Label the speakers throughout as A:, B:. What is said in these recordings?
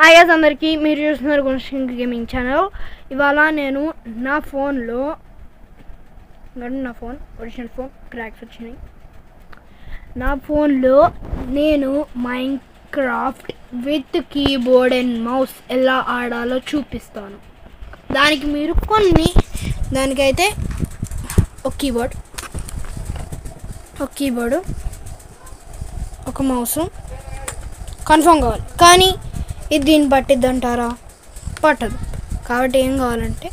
A: Hi అందరికీ, మీరు చూస్తున్నారు గుణశంకర్ గేమింగ్ ఛానల్. ఇవాళ నేను నా ఫోన్లో ఒరిజినల్ ఫోన్ క్రాక్స్ వచ్చినాయి. నా ఫోన్లో నేను Minecraft with keyboard and mouse ఎలా ఆడాలో చూపిస్తాను. దానికి మీరు దానికైతే ఒక కీబోర్డు ఒక మౌసు కన్ఫర్మ్ కావాలి. కానీ ఇది దీన్ని పట్టిద్ది అంటారా? పట్టదు. కాబట్టి ఏం కావాలంటే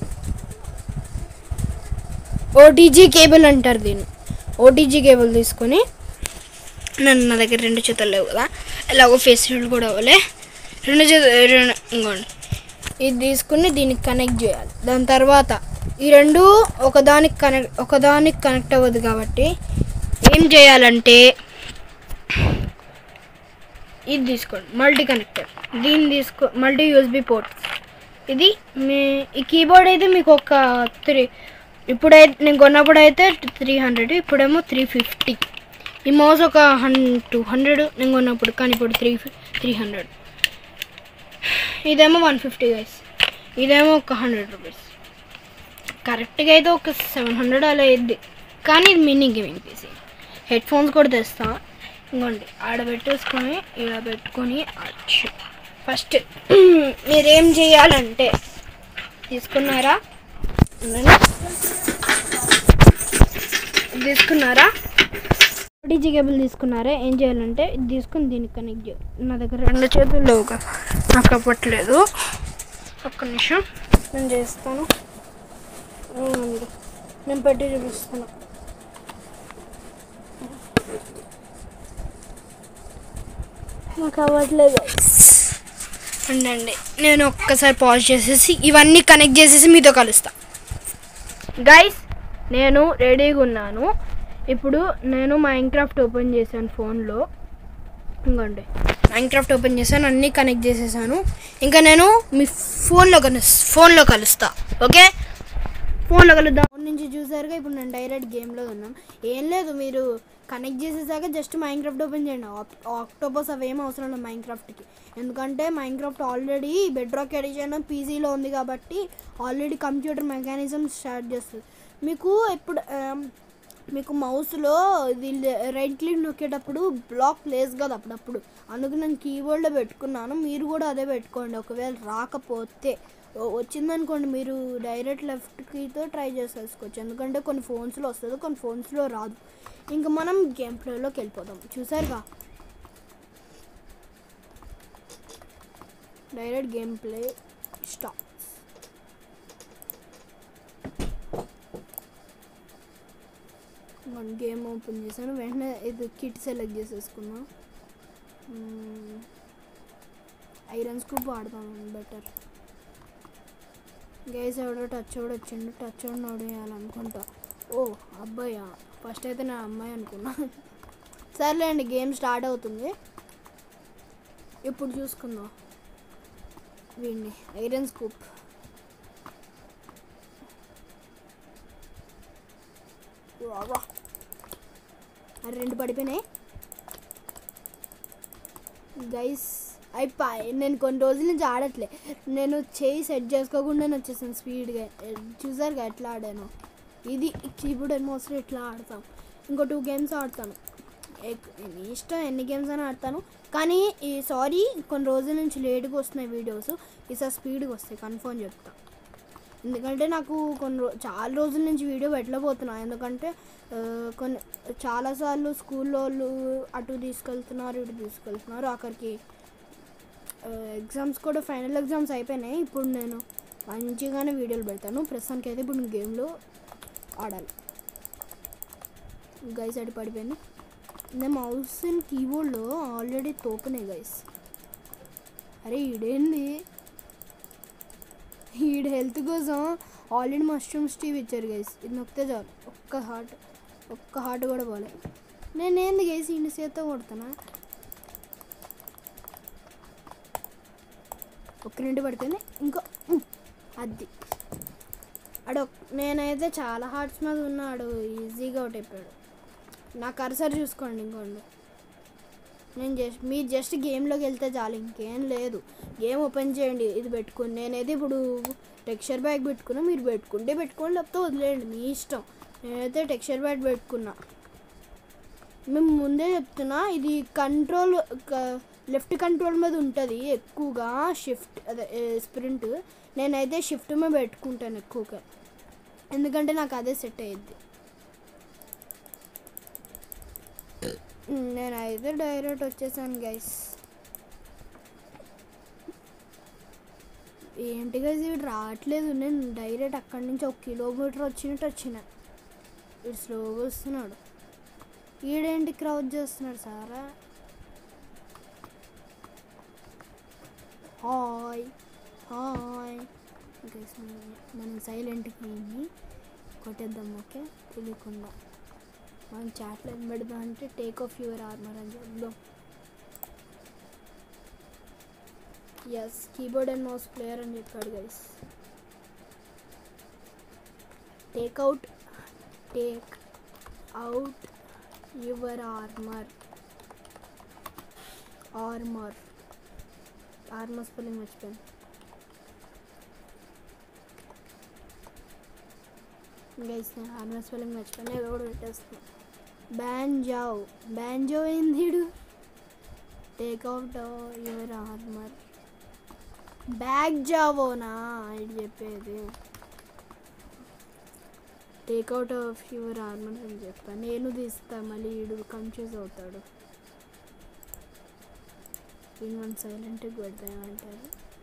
A: ఓటీజీ కేబుల్ అంటారు దీన్ని. ఓటీజీ కేబుల్ తీసుకొని, నా దగ్గర 2 చేతులు లేవు కదా, ఎలాగో ఫేస్ షీల్డ్ కూడా అవ్వలే, 2 చేతులు ఇంకోండి, ఇది తీసుకుని దీనికి కనెక్ట్ చేయాలి. దాని తర్వాత ఈ రెండు ఒకదానికి కనెక్ట్ అవ్వదు. కాబట్టి ఏం చేయాలంటే ఇది తీసుకోండి, మల్టీ కనెక్టర్. దీన్ని మల్టీ యూఎస్బి పోర్ట్. ఈ కీబోర్డ్ అయితే మీకు ఒక 3, ఇప్పుడైతే నేను కొన్నప్పుడు అయితే 300, ఇప్పుడేమో 350. ఈ మౌస్ ఒక 200 నేను కొన్నప్పుడు, కానీ ఇప్పుడు 300. ఇదేమో 150 గైస్. ఇదేమో ఒక 100 రూపీస్. కరెక్ట్గా అయితే ఒక 700 అలా అయ్యిద్ది. కానీ ఇది mini gaming PC. Headphones కూడా తెస్తా. ఇంకోండి, ఆడబెట్టేసుకొని ఇలా పెట్టుకొని ఫస్ట్ మీరేం చేయాలంటే తీసుకున్నారా ఓటీజీ కేబుల్ తీసుకున్నారా? ఏం చేయాలంటే ఇది తీసుకుని దీనికి కనెక్ట్ చేయాలి. నా దగ్గర 2 చేతులు లేవు కదా, నాకు అవ్వట్లేదు. ఒక్క నిమిషం నేను చేస్తాను. నేను పెట్టి చూపిస్తాను. నాకు అవ్వట్లేదు అండి. నేను ఒక్కసారి పాజ్ చేసేసి ఇవన్నీ కనెక్ట్ చేసేసి మీతో కలుస్తా. గైస్, నేను రెడీగా ఉన్నాను. ఇప్పుడు నేను మైన్క్రాఫ్ట్ ఓపెన్ చేశాను ఫోన్లో. ఇంకోండి, మైన్క్రాఫ్ట్ ఓపెన్ చేశాను, అన్నీ కనెక్ట్ చేసేసాను. ఇంకా నేను మీ ఫోన్లో కలుస్తా. ఓకే, ఫోన్లో కలుద్దాం. ఫోన్ నుంచి చూసారుగా, ఇప్పుడు నేను డైరెక్ట్ గేమ్లో ఉన్నాను. ఏం లేదు, మీరు కనెక్ట్ చేసేసాక జస్ట్ మైన్క్రాఫ్ట్ ఓపెన్ చేయండి. ఆక్టోపస్ అవేం అవసరం లేదు మైన్క్రాఫ్ట్కి. ఎందుకంటే మైన్క్రాఫ్ట్ ఆల్రెడీ బెడ్రాక్ ఎడిషన్ పీసీలో ఉంది కాబట్టి ఆల్రెడీ కంప్యూటర్ మెకానిజం స్టార్ట్ చేస్తుంది. మీకు మౌస్లో ఇది రైట్ క్లిక్ నొక్కేటప్పుడు బ్లాక్ ప్లేస్ కదా అప్పుడప్పుడు, అందుకు నేను కీబోర్డ్లో పెట్టుకున్నాను. మీరు కూడా అదే పెట్టుకోండి. ఒకవేళ రాకపోతే, వచ్చిందనుకోండి, మీరు డైరెక్ట్ లెఫ్ట్ కీతో ట్రై చేసేసుకోవచ్చు. ఎందుకంటే కొన్ని ఫోన్స్లో వస్తుంది, కొన్ని ఫోన్స్లో రాదు. ఇంకా మనం గేమ్ ప్లేలోకి వెళ్ళిపోదాం. చూసారుగా, direct game play start. Game open చేశాను, వెంటనే ఇది కిట్ సెలెక్ట్ చేసేసుకున్నా. ఐరన్ స్కూప్ వాడతాను బెటర్. గైస్, ఎవడో టచ్ కూడా వచ్చిండు. టచ్ కూడా నోడేయాలనుకుంటా. ఓ అబ్బాయా, ఫస్ట్ అయితే నా అమ్మాయి అనుకున్నా. సర్లేండి, గేమ్ స్టార్ట్ అవుతుంది. ఇప్పుడు చూసుకుందాం వీడిని. ఐరన్ స్కూప్ అది 2 పడిపోయినాయి గైస్. అయిపోయి నేను కొన్ని రోజుల నుంచి ఆడట్లే. నేను చేయి సెట్ చేసుకోకుండానే వచ్చేసాను స్పీడ్గా. చూసారుగా ఎట్లా ఆడాను. ఇది కీబోర్డ్ అండ్ మౌస్లో ఎట్లా ఆడతాం. ఇంకో 2 గేమ్స్ ఆడతాను. మీ ఇష్టం, ఎన్ని గేమ్స్ అయినా ఆడతాను. కానీ సారీ, కొన్ని రోజుల నుంచి లేట్గా వస్తున్నాయి వీడియోస్. ఈసారి స్పీడ్గా వస్తాయి, కన్ఫర్మ్ చెప్తా. ఎందుకంటే నాకు చాలా రోజుల నుంచి వీడియో పెట్టలేకపోతున్నా. ఎందుకంటే చాలాసార్లు స్కూల్లో వాళ్ళు అటు తీసుకెళ్తున్నారు, ఇటు తీసుకెళ్తున్నారు. అక్కడికి ఎగ్జామ్స్ కూడా, ఫైనల్ ఎగ్జామ్స్ అయిపోయినాయి. ఇప్పుడు నేను మంచిగానే వీడియోలు పెడతాను. ప్రస్తుతానికి అయితే ఇప్పుడు గేమ్లో ఆడాలి. గైస్, అటు పడిపోయింది. నేను మౌస్ అండ్ కీబోర్డ్లో ఆల్రెడీ తోపునే గైస్. అరే ఈడేంది, ఈడు హెల్త్ కోసం ఆల్రెడీ మష్రూమ్స్ టీవీ ఇచ్చారు గైస్. ఇది నొక్కితే చాలు, ఒక్క హార్ట్ కూడా పోలే. నేనేంది గైస్ ఈయన చేత్తో కొడుతున్నా. ఒక్క 2 పడిపోయింది. ఇంకో అది నేనైతే చాలా హార్ట్స్ మీద ఉన్నాడు, ఈజీగా అవుట్ అయిపోయాడు. నా కర్సర్ చూసుకోండి. ఇంకోండి, మీరు జస్ట్ గేమ్లోకి వెళ్తే చాలు, ఇంకేం లేదు. గేమ్ ఓపెన్ చేయండి, ఇది పెట్టుకుని. నేనైతే ఇప్పుడు టెక్స్చర్ బ్యాగ్ పెట్టుకున్నా, మీరు పెట్టుకుంటే పెట్టుకోండి, లేకపోతే వదిలేయండి, మీ ఇష్టం. నేనైతే టెక్స్చర్ బ్యాగ్ పెట్టుకున్నా. మేము ముందే చెప్తున్నా, ఇది కంట్రోల్ లెఫ్ట్ కంట్రోల్ మీద ఉంటుంది ఎక్కువగా, షిఫ్ట్ అదే స్ప్రింట్. నేనైతే షిఫ్ట్ మీద పెట్టుకుంటాను ఎక్కువగా, ఎందుకంటే నాకు అదే సెట్ అయ్యిద్ది. నేనైతే డైరెక్ట్ వచ్చేసాను గైస్. ఏంటి గైస్ వీడు రావట్లేదు, నేను డైరెక్ట్ అక్కడి నుంచి 1 కిలోమీటర్ వచ్చిన వీడు స్లోగా వస్తున్నాడు. ఈడేంటి క్రౌడ్ చేస్తున్నాడు సారా. హాయ్ హాయ్ గైస్, మనం సైలెంట్గా కొట్టేద్దాం, ఓకే, తెలియకుండా. మనం చాట్లో ఏం పెడదాం అంటే టేక్ ఆఫ్ యువర్ ఆర్మర్ అని చెప్దాం. Yes, keyboard and mouse player అని చెప్పాడు guys. Take out your armour spelling మర్చిపోయాను గైస్. నేను ఆర్మర్ స్పెల్లింగ్ మర్చిపోయాను, ఏదో కూడా పెట్టేస్తాను. బ్యాంజో ఏంది? Take out your armour. బ్యాగ్ జావోనా ఇది చెప్పేది? Take out of your armour అని చెప్తాను. నేను తీస్తా, మళ్ళీ వీడు కన్ఫ్యూజ్ అవుతాడు. ఈయన సైలెంట్గా పెడతామంటారు.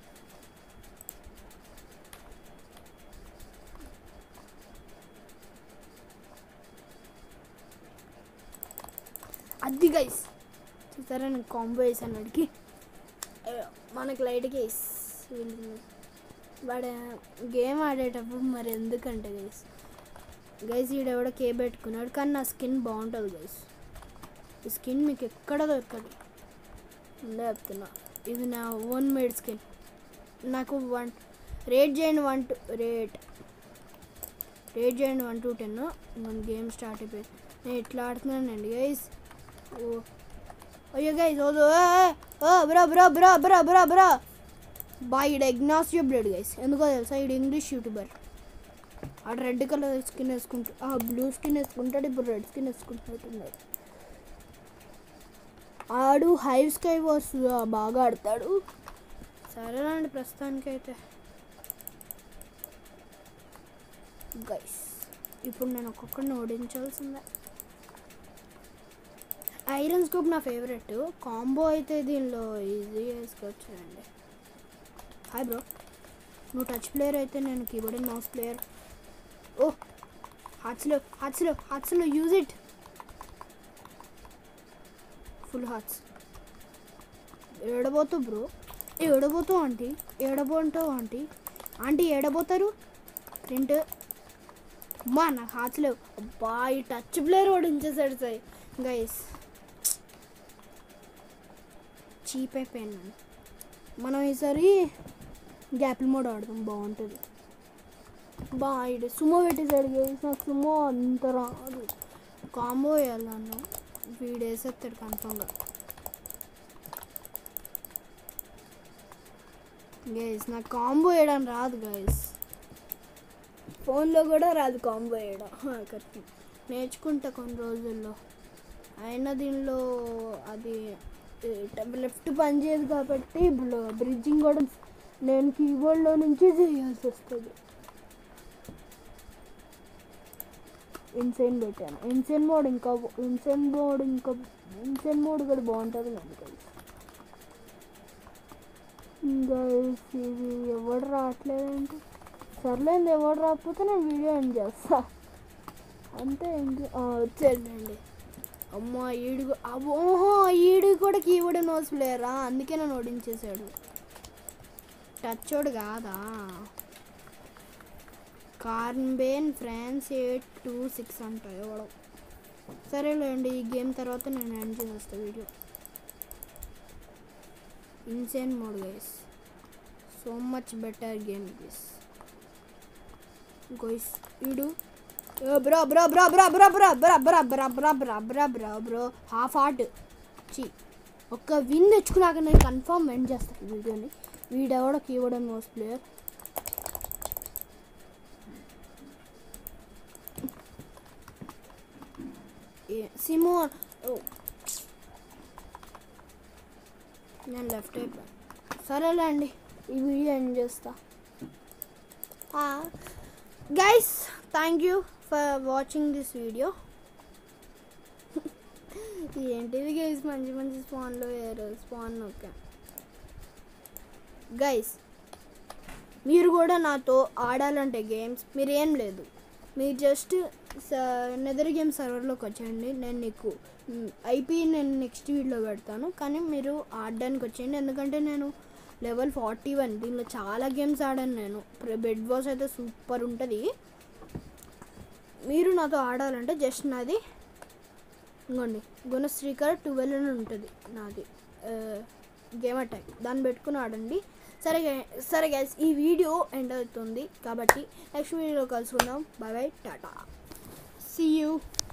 A: అది గైస్ చూసారా, నేను కాంబో వేసాను వాడికి. మనకి లైట్గా వాడు గేమ్ ఆడేటప్పుడు మరి ఎందుకంటే గైస్ ఈడెవడో కే పెట్టుకున్నాడు, కానీ నా స్కిన్ బాగుంటుంది గైస్. ఈ స్కిన్ మీకు ఎక్కడ దొరకదు, ఉండే చెప్తున్నా. ఇది నా ఓన్ మేడ్ స్కిన్. నాకు రేట్ చేయండి 1 to 10. మన గేమ్ స్టార్ట్ అయిపోయింది. నేను ఇట్లా ఆడుతున్నానండి గైస్. అయ్యో గైస్, బ్రా బాయ్, ఈడ ఇగ్నాస్ బ్లడ్ గైస్. ఎందుకో తెలుసా, ఈడు ఇంగ్లీష్ యూట్యూబర్. ఆడు రెడ్ కలర్ స్కిన్ వేసుకుంటాడు, బ్లూ స్కిన్ వేసుకుంటాడు, ఇప్పుడు రెడ్ స్కిన్ వేసుకుంటున్నాడు. ఆడు హైవ్ స్కై వార్స్ బాగా ఆడతాడు. సరేనండి ప్రస్తుతానికి అయితే గైస్, ఇప్పుడు నేను ఒక్కొక్కడిని ఓడించాల్సిందే. ఐరన్ స్కోప్ నా ఫేవరెట్ కాంబో అయితే దీనిలో ఈజీ వేసుకోవచ్చునండి. హాయ్ బ్రో, నువ్వు టచ్ ప్లేయర్ అయితే నేను keyboard and mouse player. Oh హార్ట్స్లో యూజ్ ఇట్. Full hearts. ఏడబోతావు బ్రో, ఏడబోతావు ఆంటీ, ఆంటీ ఏడబోతారు ప్రింట్. అమ్మా నాకు హార్ట్స్ లేవు. అబ్బా, ఈ టచ్ ప్లేయర్ ఓడించేసాడు సార్ గైస్. చీప్ అయిపోయాను. మనం ఈసారి గ్యాపిల్ మోడ్ ఆడదాం, బాగుంటుంది. బాగా సుమో పెట్టేసాడు గైస్, నాకు సుమో అంత రాదు. కాంబో వేయాలన్నా వీడేసేస్తాడు కన్ఫామ్గా గైస్. నాకు కాంబో వేయడం రాదు గైస్, ఫోన్లో కూడా రాదు కాంబో వేయడం. కరెక్ట్, నేర్చుకుంటా కొన్ని రోజుల్లో. అయినా దీనిలో అది లెఫ్ట్ పని చేయదు కాబట్టి బ్రిడ్జింగ్ కూడా నేను కీబోర్డ్లో నుంచి చేయాల్సి వస్తుంది. ఇన్సైన్ పెట్టాను, ఇన్సైన్ మోడ్ కూడా బాగుంటుంది కదా గైస్. ఇది ఎవడు రావట్లేదంటే సర్లేండి, ఎవడు రాకపోతే నేను వీడియో ఎండ్ చేస్తా అంతే. వచ్చేయండి. అమ్మ ఈడు కూడా కీబోర్డ్ నోస్ ప్లేయరా, అందుకే నన్ను ఓడించేశాడు. టచ్ కాదా? కార్బేన్ ఫ్రాన్స్ 826 అంట ఎవడో. సరేలేండి, ఈ గేమ్ తర్వాత నేను ఎండ్ చేసేస్తాను video. Insane mode guys, so much better game this guys. వీడు బ్రో హాఫ్ హార్ట్. ఒక విన్ తెచ్చుకున్నాక నేను కన్ఫర్మ్ ఎండ్ చేస్తాను ఈ వీడియోని. వీడెవడో కీబోర్డ్ అండ్ మౌస్ ప్లేయర్. సిమోన్ నేను లెఫ్ట్ అయిపోయాను. సరేలే అండి, ఈ వీడియో ఎండ్ చేస్తా. Guys, thank you for watching this video. ఏంటిది గైస్, మంచి మంచి స్పాన్లో వేరు స్పాన్. ఓకే గైస్, మీరు కూడా నాతో ఆడాలంటే గేమ్స్ మీరు ఏం లేదు, మీరు జస్ట్ నెదర్ గేమ్ సర్వర్లోకి వచ్చేయండి. నేను నీకు ఐపీ నేను నెక్స్ట్ వీడియోలో పెడతాను, కానీ మీరు ఆడడానికి వచ్చేయండి. ఎందుకంటే నేను లెవెల్ 41 దీనిలో చాలా గేమ్స్ ఆడాను నేను. బెడ్ వాస్ అయితే సూపర్ ఉంటుంది. మీరు నాతో ఆడాలంటే జస్ట్ నాది ఇంకోండి గుణశ్రీకర్ 12 అని ఉంటుంది నాది గేమ్ అటాక్, దాన్ని పెట్టుకుని ఆడండి. సరే గైస్, ఈ వీడియో ఎండ్ అవుతుంది కాబట్టి నెక్స్ట్ వీడియోలో కలుసుకుందాం. బాయ్ బాయ్, టాటా, సీ యూ.